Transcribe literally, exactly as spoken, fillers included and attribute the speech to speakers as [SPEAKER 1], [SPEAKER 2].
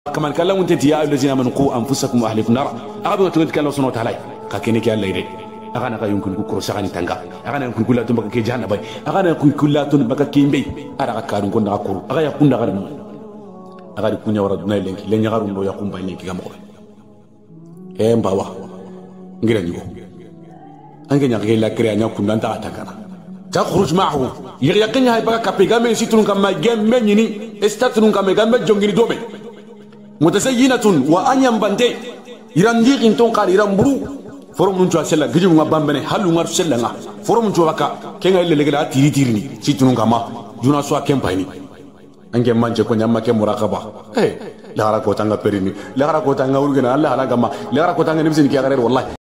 [SPEAKER 1] كمان كلام انت يا الذين امنوا قوا انفسكم واهلكم نارا اغبن تنت كان الله سبحانه وتعالى كاكيني كي الله يدي اغانا كا يمكن كو كروساني تانغا اغانا يمكن كلا تون بك جهنم باي اغانا يمكن كلا تون بك كيمبي ara ka dun ko na ko aga ya kunda gara aga di kunya wara dunay lenki len yagaru ndo ya kumba lenki gamo e mbawa ngira nyugo ange nya gela kre nya kunda ta atakana تخرج معه يقين هاي بقى كابيغامي سيتون كما جيم ني استاتون كما جيم جونغي دومي متزينة وأن ينبنتي يرانجي إنتون قال يرانبرو فورم نجوا سلا جيجو ما بامبني هالو مار سلا نا فورم نجوا بكا كين اللي لقى تيري تيرني سيتون كما جونا سوا كم بايني أنك مانجا كونيا ما كم مراقبة إيه لا راكو تانغا بريني لا راكو تانغا ورجنا الله لا جما لا راكو تانغا نفسي نكيا غير والله